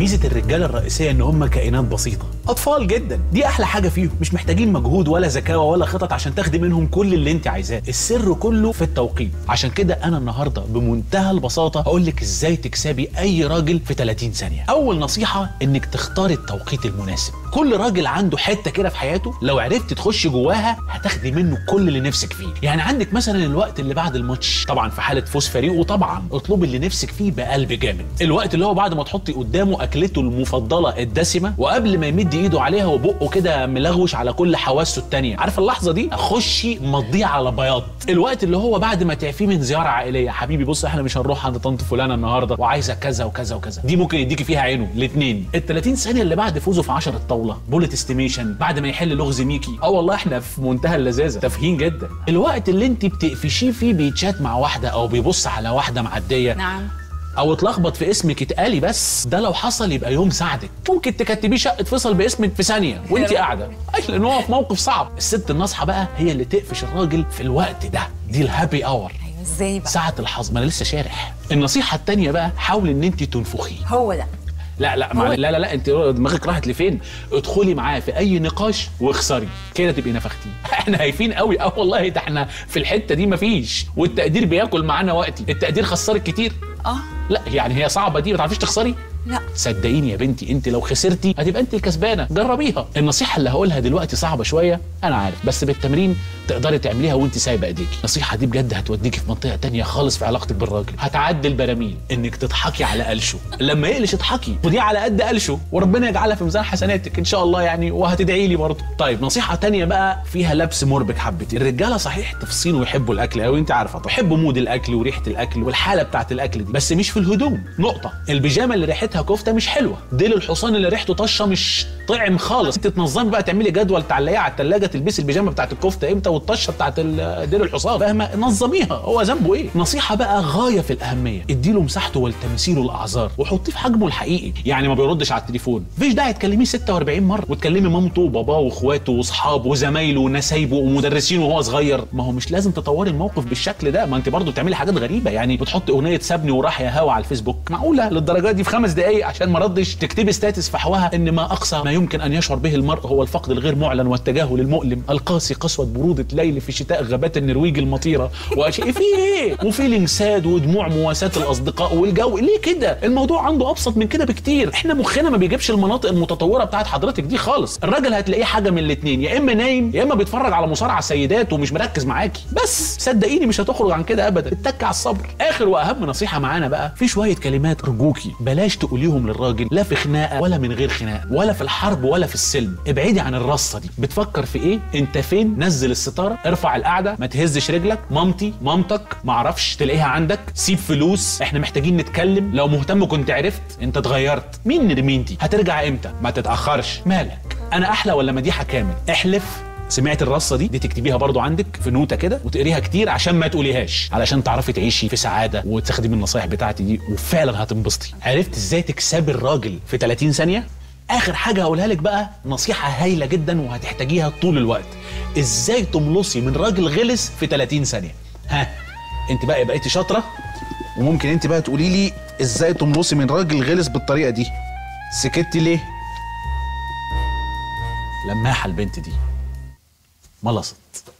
ميزه الرجاله الرئيسيه ان هم كائنات بسيطه، اطفال جدا، دي احلى حاجه فيهم، مش محتاجين مجهود ولا ذكاوه ولا خطط عشان تاخدي منهم كل اللي انت عايزاه، السر كله في التوقيت. عشان كده انا النهارده بمنتهى البساطه هقول لك ازاي تكسبي اي راجل في 30 ثانيه. اول نصيحه انك تختاري التوقيت المناسب. كل راجل عنده حته كده في حياته لو عرفت تخش جواها هتاخدي منه كل اللي نفسك فيه. يعني عندك مثلا الوقت اللي بعد الماتش، طبعا في حاله فوز فريقه، طبعا اطلبي اللي نفسك فيه بقلب جامد. الوقت اللي هو بعد ما تحطي قدامه اكلته المفضله الدسمه وقبل ما يمد ايده عليها وبقه كده ملغوش على كل حواسه التانيه، عارفه اللحظه دي خشي مضيه على بياض. الوقت اللي هو بعد ما تعفيه من زياره عائليه، حبيبي بص احنا مش هنروح عند طنط فلانه النهارده وعايزه كذا وكذا وكذا، دي ممكن يديكي فيها عينه الاثنين. ال 30 ثانيه اللي بعد فوزه في 10 الطاوله، بولت استيميشن، بعد ما يحل لغز ميكي، والله احنا في منتهى اللذاذه، تافهين جدا. الوقت اللي انت بتقفشيه فيه بيتشات مع واحده او بيبص على واحده معديه، نعم، او اتلخبط في اسمك اتقالي، بس ده لو حصل يبقى يوم سعدك، ممكن تكتبيه شقه فيصل باسمك في ثانيه وانت قاعده، لان هو في موقف صعب. الست الناصحه بقى هي اللي تقفش الراجل في الوقت ده، دي الهابي اور. ايوه ازاي بقى؟ ساعه الحظ، ما انا لسه شارح. النصيحه الثانيه بقى حاول ان انت تنفخيه. هو ده. لا لا انت دماغك راحت لفين؟ ادخلي معاه في اي نقاش واخسري كده تبقي نفختيه. احنا هايفين قوي، والله ده احنا في الحته دي مفيش، والتقدير بياكل معانا وقتي. التقدير خسرك كتير؟ لا يعني هي صعبه دي، ما تعرفيش تخسري؟ لا صدقيني يا بنتي، انت لو خسرتي هتبقى انت الكسبانه، جربيها. النصيحه اللي هقولها دلوقتي صعبه شويه انا عارف، بس بالتمرين تقدري تعمليها وانت سايبه ايديكي. النصيحه دي بجد هتوديكي في منطقه تانية خالص في علاقتك بالراجل، هتعدي البراميل. انك تضحكي على قلشه، لما يقلش اضحكي، ودي على قد قلشه وربنا يجعلها في ميزان حسناتك ان شاء الله يعني، وهتدعي لي برضه. طيب نصيحه تانية بقى فيها لبس مربك حبتين. الرجاله صحيح تفصين ويحبوا الاكل قوي، انت عارفه طبعا، يحبوا مود الاكل وريحه الاكل والحاله بتاعت الاكل دي، بس مش في الهدوم نقطه. البيجامه اللي ريحتها كفته مش حلوه، ديل الحصان اللي ريحته طشه مش طعم خالص. انت تنظمي بقى، تعملي جدول تعلقيه على الثلاجه، تلبسي البيجامه بتاعت الكفته امتى والطشه بتاعت ديل الحصان، فاهمه؟ نظميها، هو ذنبه ايه؟ نصيحه بقى غايه في الاهميه، اديله مساحته والتمثيل والاعذار وحطيه في حجمه الحقيقي. يعني ما بيردش على التليفون، مفيش داعي تكلميه 46 مره وتكلمي مامته وباباه واخواته واصحابه وزمايله ونسايبه ومدرسينه وهو صغير. ما هو مش لازم تطوري الموقف بالشكل ده، ما انت برضه بتعملي حاجات غريبه، يعني بتحطي اغنيه سابني وراح يا هوا على الفيسبوك، معقوله للدرجه دي في 5 دقائق عشان ما ردش تكتبي ستاتس فحواها ان ما اقصى ما يمكن ان يشعر به المرء هو الفقد الغير معلن والتجاهل المؤلم القاسي، قسوه بروده ليل في شتاء غابات النرويج المطيره واشياء في ايه، وفيلينج ساد ودموع مواساه الاصدقاء والجو. ليه كده؟ الموضوع عنده ابسط من كده بكتير. احنا مخنا ما بيجيبش المناطق المتطوره بتاعت حضرتك دي خالص. الراجل هتلاقيه حاجه من الاثنين، يا اما نايم يا اما بيتفرج على مصارعه سيدات ومش مركز معاكي، بس صدقيني مش هتخرج عن كده ابدا. اتك على الصبر. اخر واهم نصيحه معانا بقى، في شويه كلمات ارجوكي بلاش تقوليهم للراجل، لا في خناقه ولا من غير خناقه ولا في الحرب ولا في السلم. ابعدي عن الرصه دي. بتفكر في ايه؟ انت فين؟ نزل الستاره، ارفع القعده، ما تهزش رجلك، مامتي مامتك معرفش تلاقيها عندك، سيب فلوس، احنا محتاجين نتكلم، لو مهتم كنت عرفت، انت اتغيرت، مين نرمينتي؟ هترجع امتى؟ ما تتاخرش، مالك؟ انا احلى ولا مديحه كامل؟ احلف. سمعت الرصه دي تكتبيها برضو عندك في نوته كده وتقريها كتير عشان ما تقوليهاش، علشان تعرفي تعيشي في سعاده وتستخدمي النصايح بتاعتي دي وفعلا هتنبسطي. عرفت ازاي تكسبي الراجل في 30 ثانيه؟ اخر حاجه هقولها لك بقى نصيحه هايله جدا وهتحتاجيها طول الوقت، ازاي تملصي من راجل غلس في 30 ثانيه. ها انت بقى بقيتي شاطره، وممكن انت بقى تقولي لي ازاي تملصي من راجل غلس بالطريقه دي. سكتي ليه؟ لماحه البنت دي ملصت.